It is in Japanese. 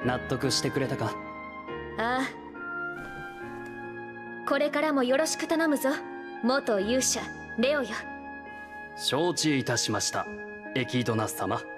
納得してくれたか？ ああ、これからもよろしく頼むぞ、元勇者レオよ。 承知いたしました、エキドナス様。